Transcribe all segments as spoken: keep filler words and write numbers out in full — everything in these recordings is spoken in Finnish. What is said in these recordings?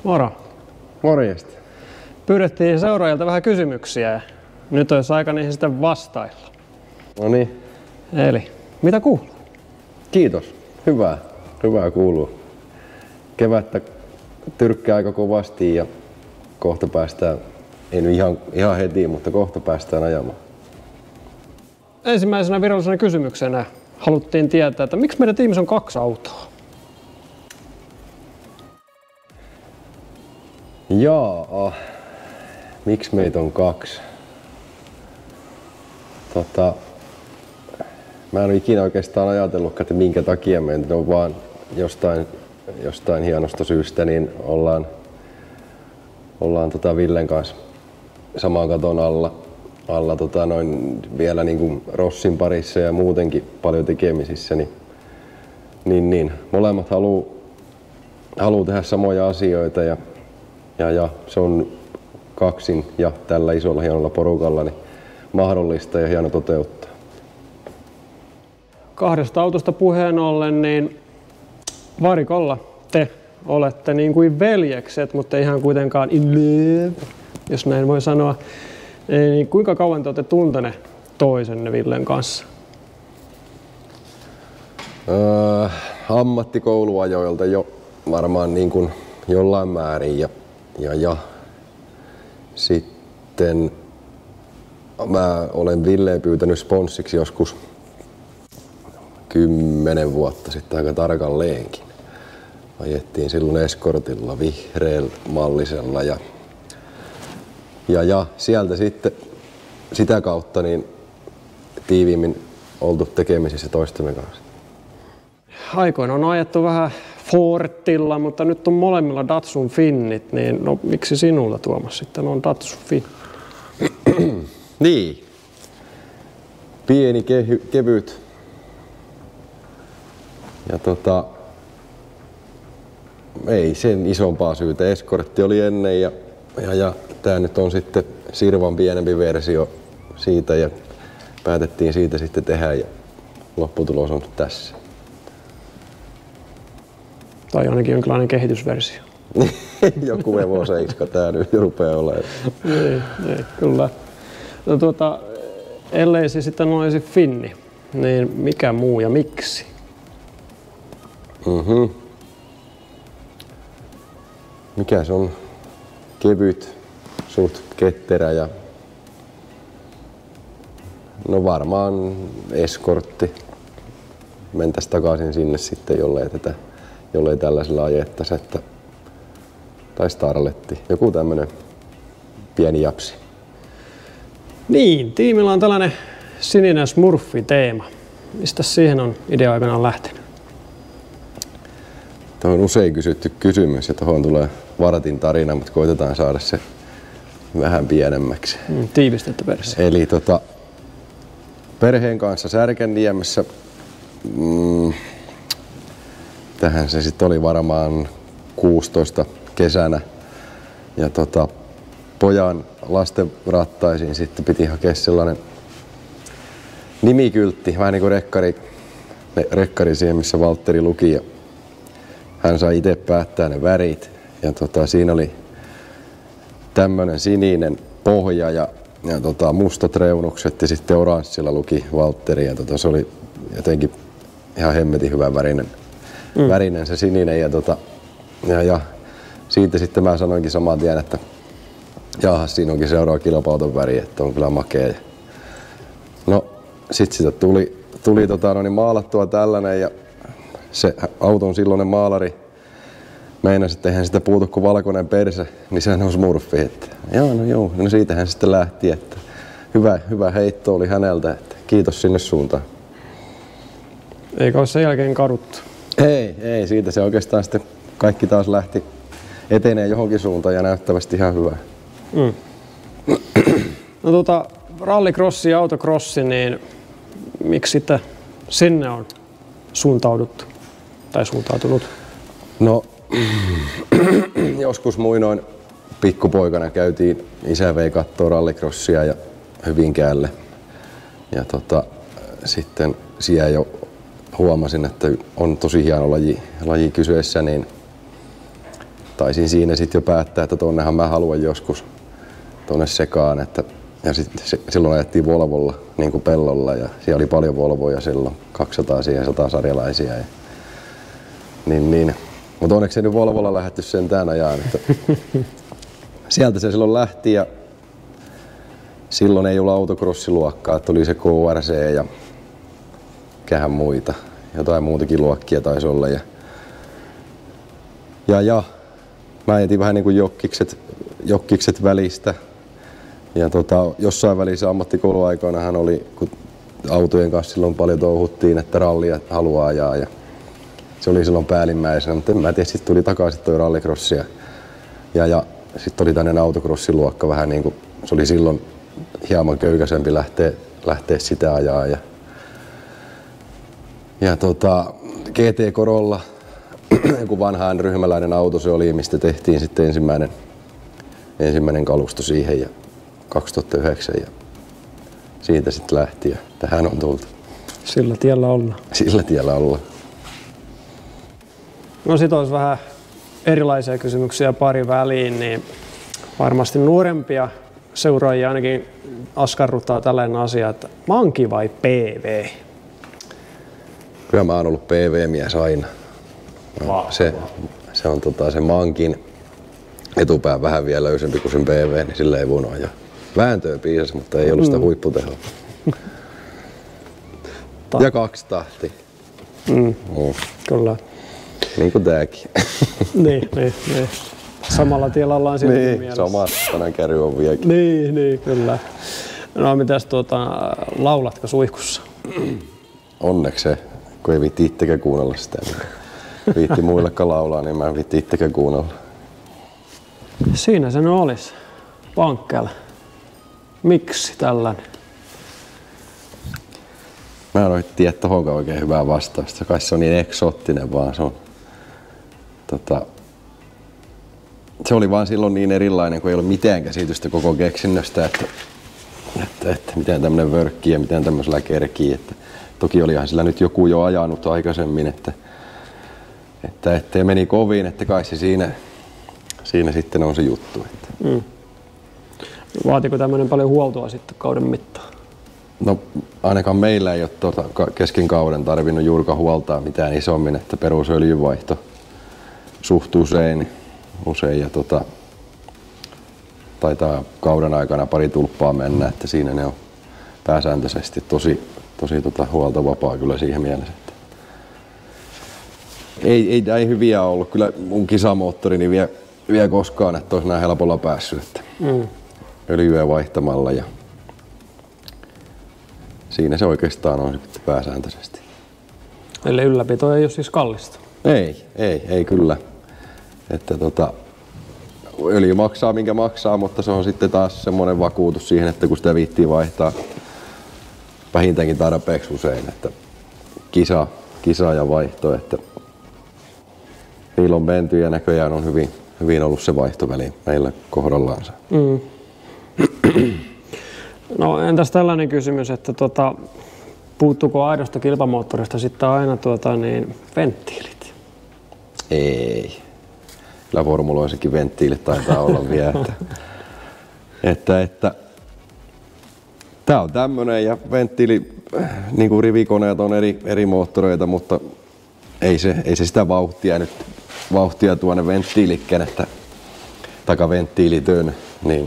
Moro. Morjesta. Pyydettiin seuraajilta vähän kysymyksiä ja nyt olisi aika niihin sitten vastailla. No niin. Eli, mitä kuuluu? Kiitos. Hyvää. Hyvää kuuluu. Kevättä tyrkkää aika kovasti ja kohta päästään, ei nyt ihan, ihan heti, mutta kohta päästään ajamaan. Ensimmäisenä virallisena kysymyksenä haluttiin tietää, että miksi meidän tiimissä on kaksi autoa? Jaa, miksi meitä on kaksi? Tota, mä en ole ikinä oikeastaan ajatellut, että minkä takia meitä on, vaan jostain, jostain hienosta syystä niin ollaan, ollaan tota Villen kanssa saman katon alla, alla tota noin vielä niin kuin Rossin parissa ja muutenkin paljon tekemisissä. Niin, niin, niin. Molemmat haluu, haluu tehdä samoja asioita ja, ja, ja se on kaksin ja tällä isolla hienolla porukalla niin mahdollista ja hieno toteuttaa. Kahdesta autosta puheen ollen, niin varikolla te olette niin kuin veljekset, mutta ihan kuitenkaan in love, jos näin voi sanoa. Niin kuinka kauan te olette tunteneet toisenne Villen kanssa? Öö, ammattikouluajoilta jo varmaan niin kuin jollain määrin ja, ja, ja sitten mä olen Villeä pyytänyt sponssiksi joskus kymmenen vuotta sitten aika tarkalleenkin. Ajettiin silloin Escortilla, vihreällä mallisella ja, ja, ja sieltä sitten sitä kautta niin tiiviimmin oltu tekemisissä toistemme kanssa. Aikoina on ajettu vähän Fortilla, mutta nyt on molemmilla Datsun Finnit, niin no, miksi sinulla Tuomas sitten on Datsun Finn? Niin. Pieni, kehy, kevyt. Ja tota, ei sen isompaa syytä. Escortti oli ennen ja, ja, ja tää nyt on sitten Sirvan pienempi versio siitä ja päätettiin siitä sitten tehdä ja lopputulos on tässä. Tai ainakin jonkinlainen kehitysversio. Joku Evo seitsemän tää nyt rupeaa olemaan. Ei, ei, kyllä. No, tuota, ellei se sitten olisi Finni, niin mikä muu ja miksi? Mm-hmm. Mikä se on? Kevyt, suht ketterä ja no varmaan Escortti. Mentäis takaisin sinne sitten, jollei tätä, jollei tällaisella ajettaisi, että tai Starletti, joku tämmönen pieni japsi. Niin, tiimillä on tällainen sininen smurfi-teema. Mistä siihen on idea aikanaan lähtenyt? Tuo on usein kysytty kysymys ja tuohon tulee vartin tarina, mutta koitetaan saada se vähän pienemmäksi. Mm, tiivistetty versio. Eli tota, perheen kanssa Särkänniemessä, mm, tähän se sitten oli varmaan kuusitoista kesänä ja tota, pojan lasten rattaisiin sitten piti hakea sellainen nimikyltti, vähän niin kuin rekkari, rekkari siihen, missä Valtteri luki ja hän sai itse päättää ne värit ja tota, siinä oli tämmönen sininen pohja ja, ja tota, mustat reunukset ja sitten oranssilla luki Valtteri ja tota, se oli jotenkin ihan hemmetin hyvän värinen, mm. värinen se sininen ja, tota, ja, ja siitä sitten mä sanoinkin saman tien, että jaahas, siinä onkin seuraava kilpauton väri, että on kyllä makea. No sit sitä tuli, tuli tota, no niin maalattua tällainen ja se auton silloinen maalari meinasi, että eihän sitä puutu kuin valkoinen perse, niin sehän on smurfi. Että, joo, no joo, no siitähän sitten lähti, että hyvä, hyvä heitto oli häneltä, että kiitos sinne suuntaan. Eikä ole sen jälkeen kaduttu? Ei, ei, siitä se oikeastaan sitten kaikki taas lähti etenee johonkin suuntaan ja näyttävästi ihan hyvää. Mm. No tuota, rallycrossi ja autocrossi, niin miksi sitten sinne on suuntauduttu tai suuntautunut? No joskus muinoin pikkupoikana käytiin, isä vei kattoo rallycrossia ja Hyvinkäälle. Ja tota, sitten siellä jo huomasin, että on tosi hieno laji, laji kyseessä, niin taisin siinä sitten jo päättää, että tonnehan mä haluan joskus tonne sekaan. Että, ja sit, se, silloin ajettiin Volvolla niin kuin pellolla ja siellä oli paljon Volvoja silloin, kaksisataa siihen sata sarjalaisia. Ja, niin, niin. Mutta onneksi ei nyt Volvolla lähdetty sentään ajaan. Että sieltä se silloin lähti ja silloin ei ollut autocrossiluokkaa, että oli se K R C ja kähän muita. Jotain muutakin luokkia taisi olla. Ja, ja, ja mä jätin vähän niin kuin jokkikset, jokkikset välistä. Ja tota, jossain välissä ammattikouluaikoinahan oli, kun autojen kanssa silloin paljon touhuttiin, että rallia haluaa ajaa. Ja se oli silloin päällimmäisenä, mutta en mä tiedä, sitten tuli takaisin toi rallycrossi. Ja, ja, ja sitten oli tämmöinen autocrossiluokka vähän niin kuin, se oli silloin hieman köykäisempi lähteä, lähteä sitä ajaa. Ja, ja tota, G T Corolla, joku vanha ryhmäläinen auto se oli, mistä tehtiin sitten ensimmäinen, ensimmäinen kalusto siihen ja kaksituhattayhdeksän ja siitä sitten lähti ja tähän on tultu. Sillä tiellä ollaan. Sillä tiellä ollaan. No sit olisi vähän erilaisia kysymyksiä pari väliin, niin varmasti nuorempia seuraajia ainakin askarruttaa tällainen asia, että manki vai P V? Kyllä mä oon ollut P V-mies aina. Vahva. Se, se on tota, se mankin etupää vähän vielä löysempi kuin sen P V, niin sillä ei voinut ajaa. Vääntöä piisasi, mutta ei ollut sitä huipputehoa. Ja kaksi tahti. Mm. Mm. Kyllä. Niin kuin tääkin. niin, niin, niin. Samalla tiellä ollaan silti niin, mielessä. sama tänään käry on vieläkin. Niin, niin, kyllä. No mitäs tuota, laulatko suihkussa? Onneksi se, kun ei viitti itsekään kuunnella sitä. Viitti muillekaan laulaa, niin mä en viitti itsekään kuunnella. Siinä se no olisi. Vankkeella. Miksi tällainen? Mä en oikein tiedä tohonkaan oikein hyvää vastausta. Kai se on niin eksoottinen vaan. Se, on, tota, se oli vaan silloin niin erilainen, kun ei ollut mitään käsitystä koko keksinnöstä, että, että, että miten tämmönen vörkkii ja miten tämmöisellä kerkii. Että, toki olihan sillä nyt joku jo ajanut aikaisemmin, että, että, että meni kovin, että kai se siinä, siinä sitten on se juttu. Että. Mm. Vaatiko tämmöinen paljon huoltoa sitten kauden mittaan? No ainakaan meillä ei ole tuota kesken kauden tarvinnut juurikaan huoltaa mitään isommin, että perusöljyvaihto suht usein, usein ja tota, taitaa kauden aikana pari tulppaa mennä, että siinä ne on pääsääntöisesti tosi, tosi tota, huoltovapaa kyllä siihen mielessä. Että ei, ei, ei hyviä ollut kyllä mun kisamoottorini vie, vie koskaan, että olisi näin helpolla päässyt. Että mm. öljyä vaihtamalla ja siinä se oikeastaan on pääsääntöisesti. Eli ylläpito ei ole siis kallista? Ei, ei, ei kyllä. Että tota, öljy maksaa minkä maksaa, mutta se on sitten taas semmoinen vakuutus siihen, että kun sitä viittii vaihtaa vähintäänkin tarpeeksi usein, että kisa, kisa ja vaihto, että niillä on menty ja näköjään on hyvin, hyvin ollut se vaihtoväli meillä kohdallaansa. Mm. No entäs tällainen kysymys, että tota, puuttuuko aidosta kilpamoottorista sitten aina tuota, niin, venttiilit? Ei. Kyllä formuloissakin venttiilit taitaa olla vielä. Että, että, että, tää on tämmönen ja venttiili, niin kuin rivikoneet on eri, eri moottoreita, mutta ei se, ei se sitä vauhtia nyt vauhtia tuonne venttiilikkään, että takaventtiilitön, niin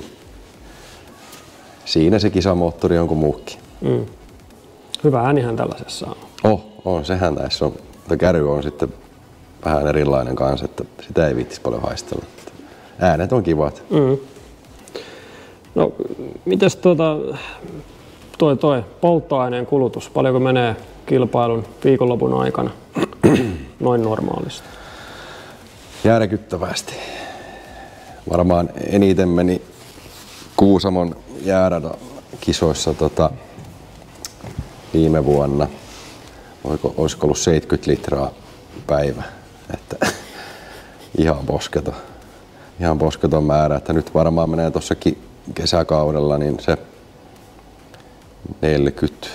siinä se kisamoottori on kuin muukin. Mm. Hyvä äänihän tällaisessa on. Oh, on. Sehän tässä on. Mutta käry on sitten vähän erilainen kanssa, että sitä ei viittisi paljon haistella. Äänet on kivat. Mm. No, mites tuota, toi, toi polttoaineen kulutus, paljonko menee kilpailun viikonlopun aikana noin normaalisti? Järkyttävästi. Varmaan eniten meni Kuusamon jääradan kisoissa tota, viime vuonna. Oliko, olisiko ollut seitsemänkymmentä litraa päivä. Että, ihan posketon. Ihan posketon määrä. Että nyt varmaan menee tuossakin kesäkaudella niin se neljäkymmentä,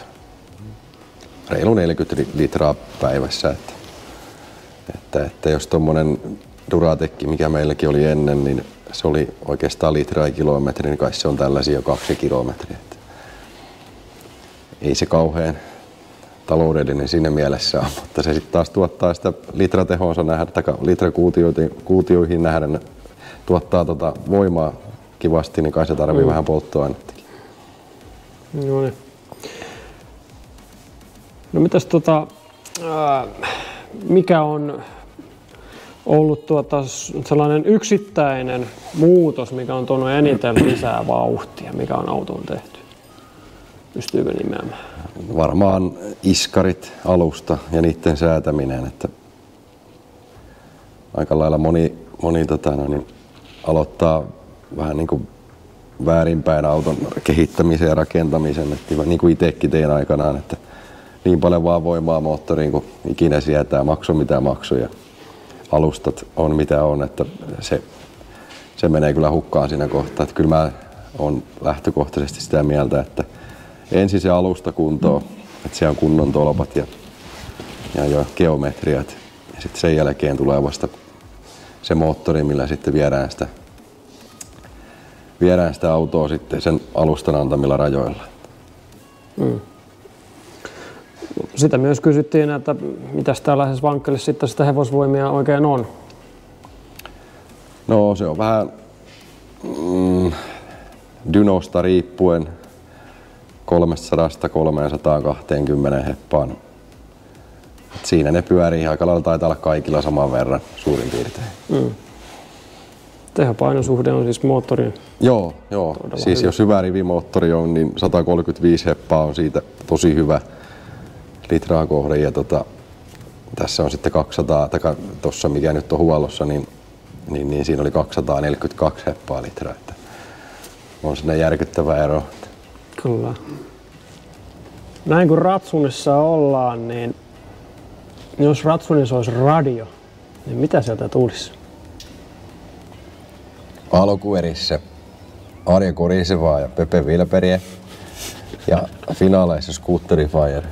reilu neljäkymmentä litraa päivässä. Että, että, että jos tuommoinen Duratec, mikä meilläkin oli ennen, niin se oli oikeastaan litraa kilometri, niin kai se on tällaisia jo kaksi kilometriä. Ei se kauhean taloudellinen siinä mielessä on, mutta se sitten taas tuottaa sitä litratehonsa nähdä, tai litrakuutioihin nähdä, tuottaa tota voimaa kivasti, niin kai se tarvii mm. vähän polttoainettakin. No niin. No mitäs tota, ää, mikä on ollut tuota sellainen yksittäinen muutos, mikä on tuonut eniten lisää vauhtia, mikä on autoon tehty? Pystyykö nimeämään? Varmaan iskarit alusta ja niiden säätäminen, että aika lailla moni, moni tota, no, niin aloittaa vähän niin kuin väärinpäin auton kehittämisen ja rakentamisen, että niin kuin itsekin tein aikanaan, että niin paljon vaan voimaa moottoriin kuin ikinä sietää, maksu mitä maksu ja alustat on mitä on, että se, se menee kyllä hukkaan siinä kohtaa. Että kyllä mä oon lähtökohtaisesti sitä mieltä, että ensin se alusta kuntoon, että siellä on kunnon tolpat ja, ja, ja geometriat ja sitten sen jälkeen tulee vasta se moottori, millä sitten viedään sitä, viedään sitä autoa sitten sen alustan antamilla rajoilla. Mm. Sitä myös kysyttiin, että mitäs tällaisessa vankkelissa sitten sitä hevosvoimia oikein on? No se on vähän mm, dynosta riippuen kolmestasadasta kolmeensataankahteenkymmeneen heppaan. Et siinä ne pyörii aika lailla, taitaa olla kaikilla saman verran suurin piirtein. Mm. Tehopainosuhde on siis moottorin? Joo, joo. Siis hyvä. Jos hyvä rivimoottori on, niin sata kolmekymmentäviisi heppaa on siitä tosi hyvä litraa kohde. Ja tota, tässä on sitten kaksisataa, tai tuossa mikä nyt on huollossa, niin, niin, niin siinä oli kaksisataaneljäkymmentäkaksi heppaa litraa. Että on sinne järkyttävä ero. Kyllä. Näin kun Ratsunissa ollaan, niin jos Ratsunissa olisi radio, niin mitä sieltä tulisi? Alkuerissä Arja Korisevaa ja Pepe Wilperiä ja finaaleissa Scooteri Fire.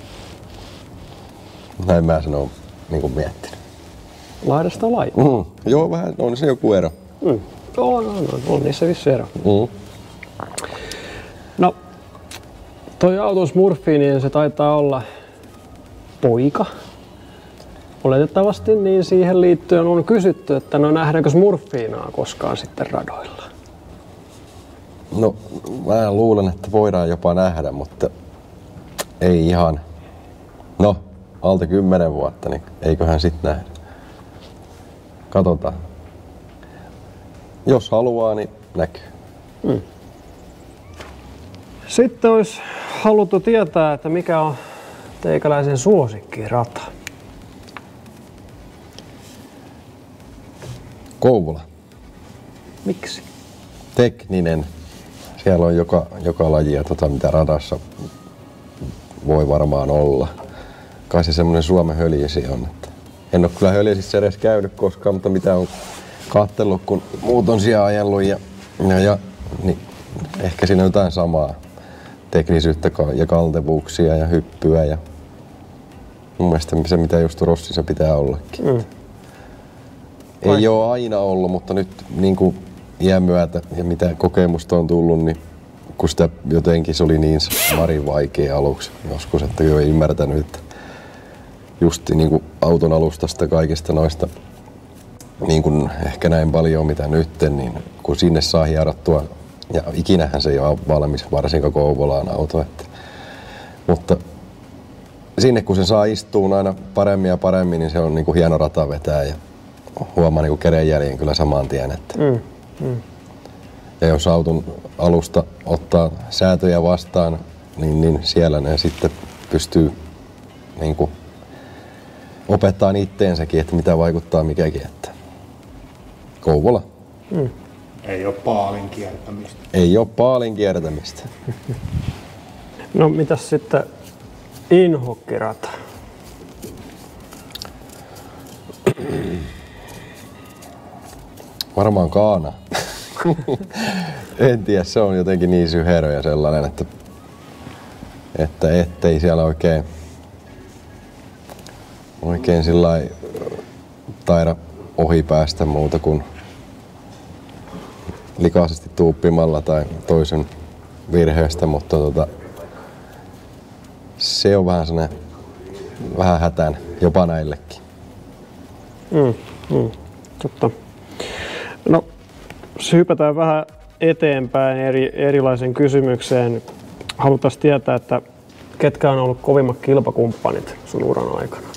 Näin mä sen oon niin miettinyt. Laidasta laitaan? Mm. Joo, vähän on se joku ero. Mm. On, on, on, on niissä vissi ero. Mm. No, toi auton smurfi, niin se taitaa olla poika. Oletettavasti niin siihen liittyen on kysytty, että no nähdäänkö smurfiinaa koskaan sitten radoilla? No mä luulen, että voidaan jopa nähdä, mutta ei ihan. No, alta kymmenen vuotta, niin eiköhän sit nähdä. Katsotaan. Jos haluaa, niin näkyy. Mm. Sitten olisi haluttu tietää, että mikä on teikäläisen suosikkirata. Kouvola. Miksi? Tekninen. Siellä on joka, joka lajia, tota, mitä radassa voi varmaan olla. Kai se semmoinen Suomen höljesi on. Että en ole kyllä höljesissä edes käynyt koskaan, mutta mitä on katsellut, kun muut on siellä ajellut. Ja, ja, ja, niin ehkä siinä on jotain samaa. Teknisyyttä ja kaltevuuksia ja hyppyä. Ja mun mielestä se, mitä just Rossissa pitää ollakin. Mm. Ei ole aina ollut, mutta nyt niin kuin iän myötä ja mitä kokemusta on tullut, niin kun sitä jotenkin se oli niin marin vaikea aluksi joskus, että ei ymmärtänyt, että just niin kuin auton alustasta kaikista noista niin kuin ehkä näin paljon mitä nytten, niin kun sinne saa hierattua, ja ikinähän se ei ole valmis, varsinkaan Kouvolaan auto, että, mutta sinne kun se saa istua aina paremmin ja paremmin, niin se on niin kuin hieno rata vetää ja huomaa niin kuin kädenjäljen kyllä saman tien. Että. Mm, mm. Ja jos auton alusta ottaa säätöjä vastaan, niin, niin siellä ne sitten pystyy niin kuin opettamaan itteensäkin, että mitä vaikuttaa mikäkin. Että. Kouvola. Mm. Ei ole paalin kiertämistä. Ei ole paalin kiertämistä. No mitäs sitten inhokkirata? Varmaan Kaana. En tiedä, se on jotenkin niin syherö ja sellainen, että, että ettei siellä oikein, oikein sillai taida ohi päästä muuta kuin likaisesti tuuppimalla tai toisen virheestä, mutta tota, se on vähän sellainen vähän hätään jopa näillekin. Mm, mm, totta. No, hypätään vähän eteenpäin eri, erilaisen kysymykseen. Haluttaisiin tietää, että ketkä on ollut kovimmat kilpakumppanit sun uran aikana?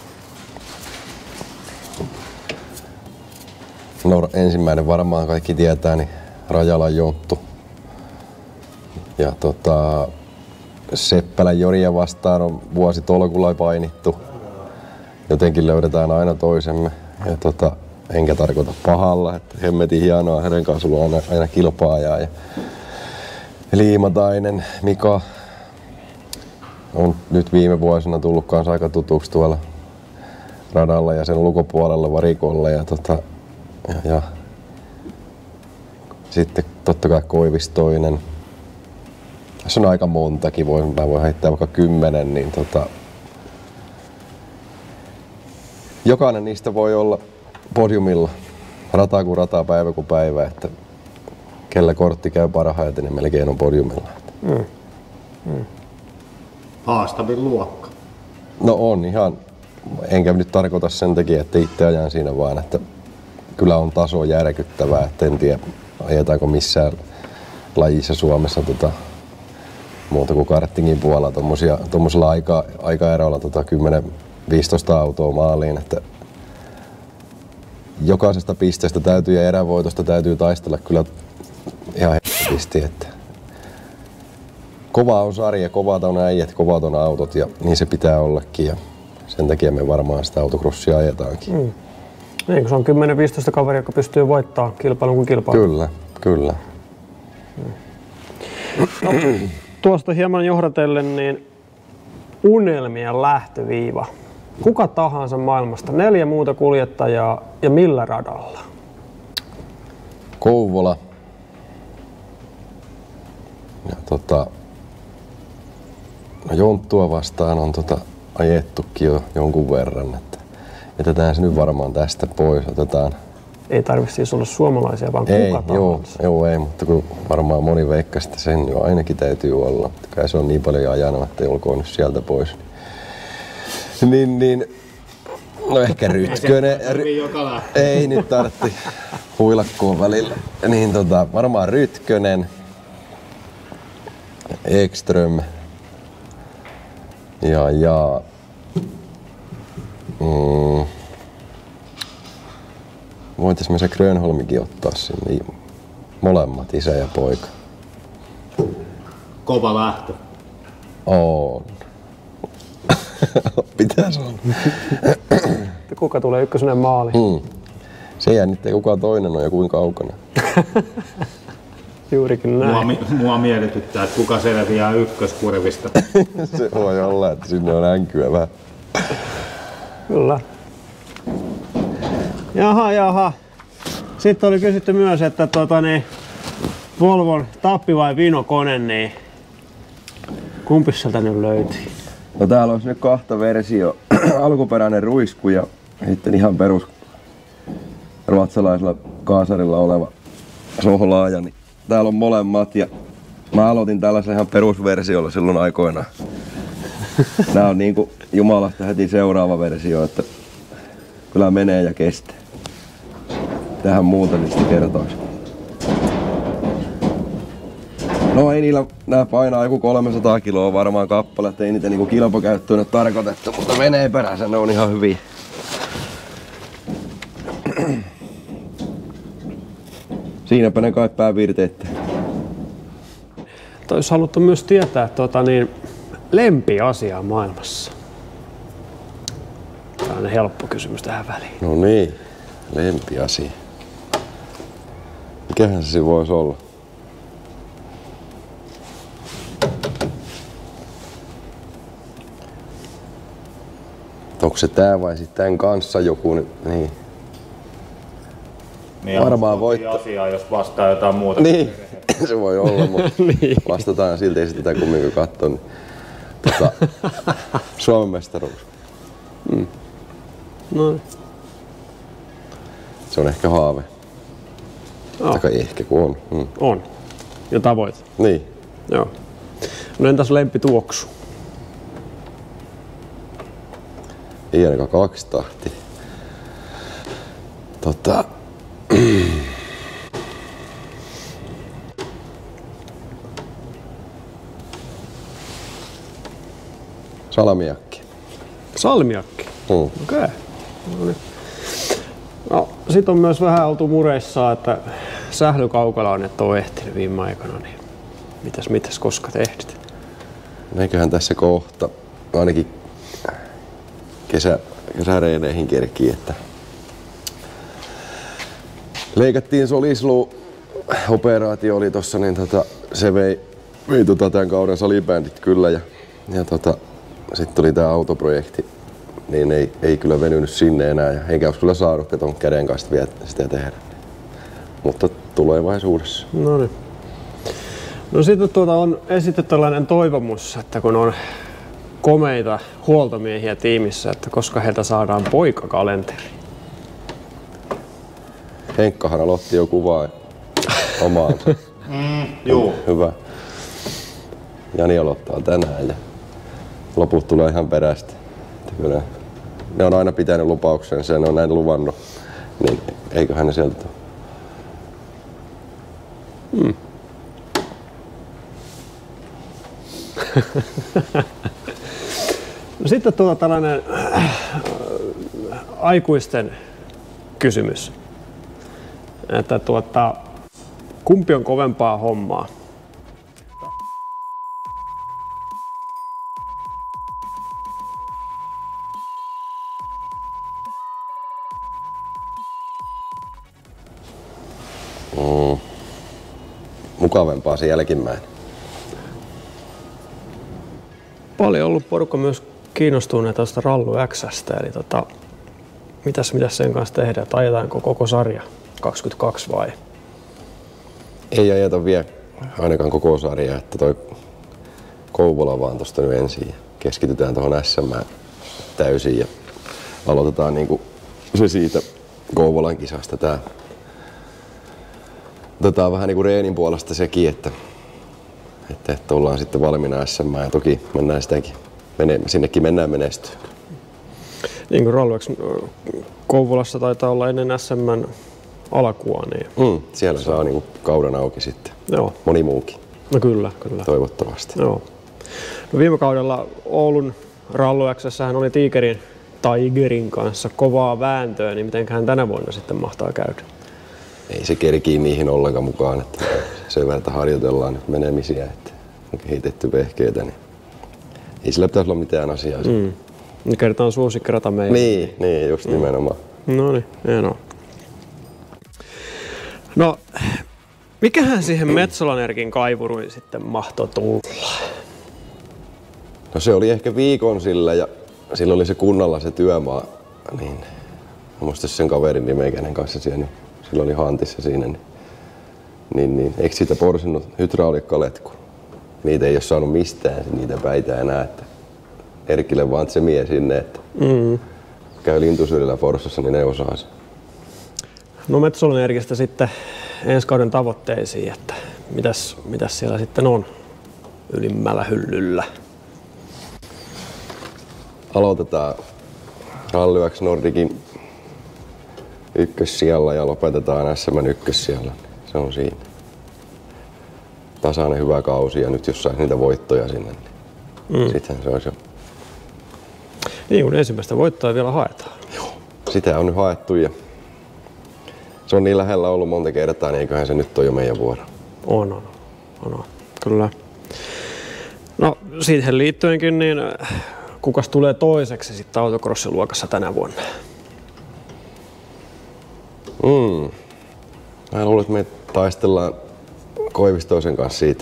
No, ensimmäinen varmaan kaikki tietää, niin Rajalan Jonttu. Ja tota, Seppälän Joria vastaan on vuositolkulla painittu. Jotenkin löydetään aina toisemme. Ja tota, enkä tarkoita pahalla, että hemmetin hienoa, hänen kanssaan on aina, aina kilpaajaa. Ja Liimatainen Mika on nyt viime vuosina tullut kanssa aika tutuksi tuolla radalla ja sen ulkopuolella varikolla. Ja, tota, ja, ja sitten totta kai Koivistoinen. Se on aika montakin, voin, mä voin heittää vaikka kymmenen, niin tota, jokainen niistä voi olla podiumilla rataa kuin rataa, päivä kuin päivä, että kellä kortti käy parhaiten, niin melkein on podiumilla. Mm. Mm. Haastavin luokka. No on ihan, enkä nyt tarkoita sen takia, että itse ajan siinä, vaan että kyllä on taso järkyttävää, että en tiedä ajetaanko missään lajissa Suomessa tota, muuta kuin kartingin puolella tuommoisella aika, aikaerolla tota kymmenen viisitoista autoa maaliin, että jokaisesta pisteestä täytyy ja erävoitosta täytyy taistella kyllä ihan helposti, että kova on sarja, kovat on äijät, kovat on autot ja niin se pitää ollakin ja sen takia me varmaan sitä autocrossia ajetaankin. Mm. Niin, kun se on kymmenen viisitoista kaveri, joka pystyy voittamaan kilpailun kuin kilpailun. Kyllä, kyllä. Mm. No, tuosta hieman johdatellen, niin unelmien lähtöviiva. Kuka tahansa maailmasta, neljä muuta kuljettajaa ja millä radalla? Kouvola. Ja tota, no Jonttua vastaan on tota ajettukin jo jonkun verran, että jätetään se nyt varmaan tästä pois. Otetaan. Ei tarvitse siis olla suomalaisia, vaan ei, kuka joo, tahansa. Joo, ei, mutta kun varmaan moni veikkasi, että sen jo ainakin täytyy olla. Kai se on niin paljon ajanut, että ei olkoon nyt sieltä pois. Niin, niin, no ehkä Rytkönen. Ei nyt tarvitse huilakkoon välillä. Niin tota, varmaan Rytkönen, Ekström ja, ja mm, voitais me se Grönholmikin ottaa sinne. Molemmat, isä ja poika. Kova lähtö. On. Pitäis olla. Kuka tulee ykkösenä maaliin? Mm. Se jännittää kuka toinen on ja kuinka kaukana. Juurikin näin. Mua, mua mietityttää, että kuka selviää ykköskurvista. Se voi olla, että sinne on änkyä vähän. Kyllä. Jaha, jaha. Sitten oli kysytty myös, että tuota, niin, Volvon Tappi vai Vino-kone, niin kumpi sieltä nyt löytyi? No täällä olisi nyt kahta versio. Alkuperäinen ruisku ja sitten ihan perus ruotsalaisella kaasarilla oleva sohlaaja. Niin täällä on molemmat ja mä aloitin tällaisen ihan perusversiolla silloin aikoinaan. Nää on niinku Jumalasta heti seuraava versio, että kyllä menee ja kestää. Tähän muuta niistä kertoisi. No ei niillä, nää painaa joku kolmesataa kiloa varmaan kappale, ei niitä niinku kilpakäyttöön ole tarkoitettu, mutta menee perässä, ne on ihan hyviä. Siinäpä ne kai päävirteet. Olisi haluttu myös tietää tuota, niin, lempiasiaa maailmassa. Tällainen helppo kysymys tähän väliin. No niin, lempiasia. Mikähän se voisi olla? Onko se tää vai sitten tämän kanssa joku? Niin. Niin varmaan voittaa. Asiaa, jos vastaa jotain muuta. Niin, se voi olla, mutta niin. Vastataan silti, ei sitä kumminkin katsoa. Niin. Tota, Suomen mestaruus. Mm. No. Se se on ehkä haave. Oh. Taka ehkä kun on. Mm. On. Ja tavoite. Niin. Joo. No entäs lemppituoksu? Ei ainakaan kaksi tahti. Tota... Salmiakki. Salmiakki? Mm. Okei. Okay. No, niin. No, sit on myös vähän oltu mureissa, että sählykaukalla on et ole ehtinyt viime aikoina, niin mitäs, mitäs koska te ehdit? Eiköhän tässä kohta ainakin kesä, kesäreineihin kerkii, että leikattiin solisluu, operaatio oli tossa, niin tota, se vei, vei tota tämän kauden salibändit kyllä ja, ja tota, sitten tuli tää autoprojekti, niin ei, ei kyllä venynyt sinne enää ja eikä olisi kyllä saanut ton käden kanssa vielä sitä tehdä. Mutta tulevaisuudessa. No niin. No sitten tuota on esitetty tällainen toivomus, että kun on komeita huoltomiehiä tiimissä, että koska heiltä saadaan poikakalenteri. Henkkahan aloitti jo kuvaa omaansa. Mm, juu. Hyvä. Jani aloittaa tänään ja loput tulee ihan perästä. Kyllä ne on aina pitänyt lupauksensa ja ne on näin luvannut, niin eiköhän ne sieltä tule. Hmm. No sitten tuota tällainen äh, aikuisten kysymys, että tuota, kumpi on kovempaa hommaa? Mm. Mukavempaa se jälkimmäinen. Paljon ollut porukka myös kiinnostuneita tuosta Rallu X:stä, eli tota, mitäs, mitäs sen kanssa tehdään, että ajetaanko koko sarja kaksikymmentäkaksi vai? Ei ajeta vielä ainakaan koko sarjaa, että toi Kouvola vaan tosta nyt ensin ja keskitytään tuohon S M täysin ja aloitetaan niinku se siitä Kouvolan kisasta tää. Otetaan vähän niinku reenin puolesta sekin, että, että, että ollaan sitten valmiina S M ja toki mennään sitäkin, mene, sinnekin mennään menestyä. Niin kuin Rallu X Kouvolassa taitaa olla ennen S M:n alkua, niin... Mm, siellä saa niinku kauden auki sitten. Joo. Moni muukin. No kyllä, kyllä. Toivottavasti. Joo. No viime kaudella Oulun Rallu X:ssähän oli Tigerin, Tigerin kanssa kovaa vääntöä, niin mitenköhän tänä vuonna sitten mahtaa käydä? Ei se kerkii niihin ollenkaan mukaan, että sen verran, että harjoitellaan nyt menemisiä, että on kehitetty vehkeitä, niin ei sillä pitäisi olla mitään asiaa. Mm. Niin kertaan suosikkirata meidän. Niin, niin, just mm. nimenomaan. No niin, hienoa. No, mikähän siihen Metsolan-Erkin kaivuruin sitten mahtoi tulla? No se oli ehkä viikon sillä ja sillä oli se kunnalla se työmaa, niin mä muistan sen kaverin nimeä, kenen kanssa siellä, niin sillä oli hantissa siinä, niin, niin, niin eikö siitä porsinut hydraulikkaletku? Niitä ei ole saanut mistään, niitä päitä enää, että Erkille vaan se mies sinne, että mm. käy lintusyrjällä Forssassa, niin ne osaa sen. No Metsolan Erkistä sitten ensi kauden tavoitteisiin, että mitäs, mitäs siellä sitten on ylimmällä hyllyllä? Aloitetaan Rally X Nordicin ykkössijalla ja lopetetaan S M:n ykkössijalla. Se on siinä. Tasainen hyvä kausi ja nyt jos saisi niitä voittoja sinne, niin mm. sittenhän se olisi jo. Niin kun ensimmäistä voittoa vielä haetaan. Joo. Sitä on nyt haettu ja se on niin lähellä ollut monta kertaa, niin eiköhän se nyt ole jo meidän vuoro. On, on, on, on. Kyllä. No siihen liittyenkin, niin kukas tulee toiseksi sitten autocrossiluokassa tänä vuonna? Mm. Mä luulen, että me taistellaan Koivistoisen kanssa siitä.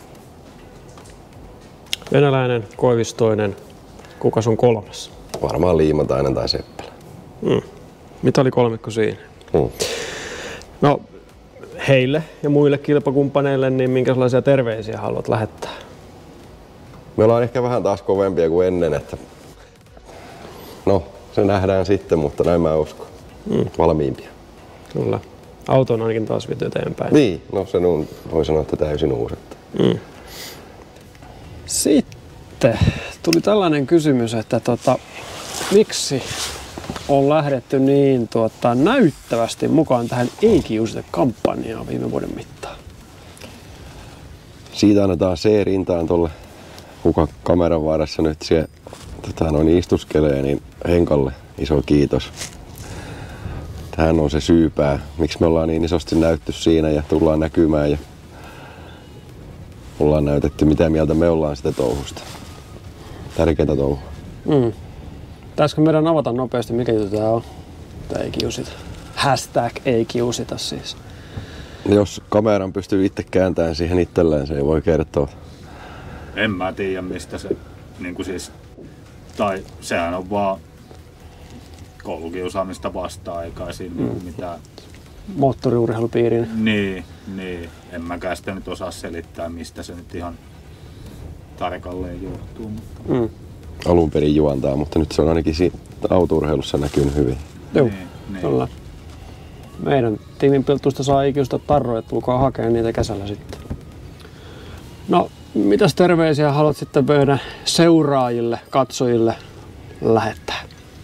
Venäläinen, Koivistoinen. Kukas on kolmas? Varmaan Liimatainen tai Seppälä. Mm. Mitä oli kolmikko siinä? Mm. No heille ja muille kilpakumppaneille, niin minkälaisia terveisiä haluat lähettää? Me ollaan ehkä vähän taas kovempia kuin ennen, että no se nähdään sitten, mutta näin mä uskon. Mm. Valmiimpia. Kyllä. Auto on ainakin taas viety eteenpäin. Niin, no se on, voi sanoa, että täysin uusi. Mm. Sitten tuli tällainen kysymys, että tota, miksi on lähdetty niin tuota, näyttävästi mukaan tähän Ei kiusata-kampanjaan viime vuoden mittaan? Siitä annetaan C-rintaan tuolle, kuka kameran varressa nyt siellä tota, noin istuskelee, niin Henkalle iso kiitos. Hän on se syypää, miksi me ollaan niin isosti näytty siinä ja tullaan näkymään ja ollaan näytetty, mitä mieltä me ollaan sitä touhusta. Tärkeää touhua. Mm. Pitäisikö meidän avata nopeasti, mikä juttu tää on? Tää Ei kiusita. Hashtag Ei kiusita siis. Jos kameran pystyy itse kääntämään siihen itselleen, se ei voi kertoa. En mä tiedä mistä se, niin kuin siis, tai sehän on vaan koulukiusaamista vastaan, eikä siinä mm. niin mitään. Moottoriurheilupiirin. Niin, niin, en mäkään sitä nyt osaa selittää, mistä se nyt ihan tarkalleen johtuu. Mutta... Mm. Alun perin juontaa, mutta nyt se on ainakin siinä autourheilussa näkynyt hyvin. Joo, niin, niin. Kyllä. Meidän tiimin piltusta saa ikiusta tarroja, tulkaa hakemaan niitä kesällä sitten. No, mitäs terveisiä haluat sitten meidän seuraajille, katsojille lähettää?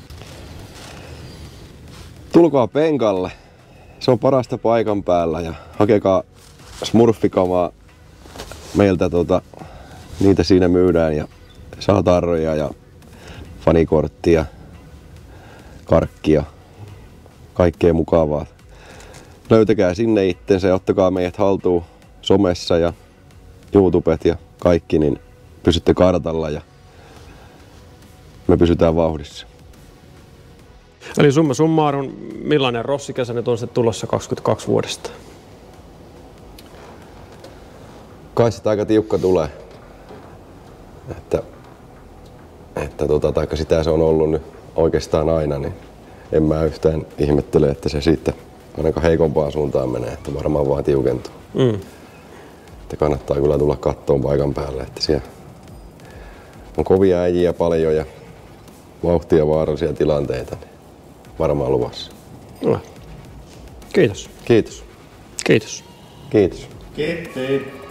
Tulkaa penkalle. Se on parasta paikan päällä ja hakekaa smurfikamaa. Meiltä tota, niitä siinä myydään ja saa tarroja ja fanikorttia, karkkia, kaikkea mukavaa. Löytäkää sinne itsensä ja ottakaa meidät haltuun somessa ja YouTubet ja kaikki, niin pysytte kartalla ja me pysytään vauhdissa. Eli summa summarum, millainen rossikesä nyt on sitten tulossa kaksikymmentäkaksi vuodesta? Kai sitä aika tiukka tulee. Että, että tota, taikka sitä se on ollut nyt oikeastaan aina, niin en mä yhtään ihmettele, että se sitten ainakaan heikompaan suuntaan menee, että varmaan vaan tiukentuu. Mm. Että kannattaa kyllä tulla kattoon paikan päälle, että siellä on kovia äijiä paljon ja vauhtia vaarallisia tilanteita, niin varmaan luvassa. No. Kiitos. Kiitos. Kiitos. Kiitos. Kiitos.